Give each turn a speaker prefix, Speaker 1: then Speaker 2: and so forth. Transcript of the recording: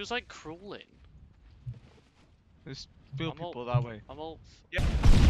Speaker 1: Who's like crawling?
Speaker 2: There's real
Speaker 1: I'm all-
Speaker 2: people that way.
Speaker 1: I'm all.
Speaker 2: Yeah.